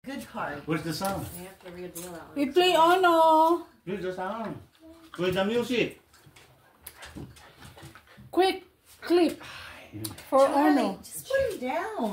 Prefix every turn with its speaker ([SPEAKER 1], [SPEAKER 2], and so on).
[SPEAKER 1] Good card.
[SPEAKER 2] Where's the sound?
[SPEAKER 1] We have to reveal that one.
[SPEAKER 3] We play Ono.
[SPEAKER 2] Where's the sound? Where's the music?
[SPEAKER 3] Quick clip for Ono.
[SPEAKER 1] Just put him down.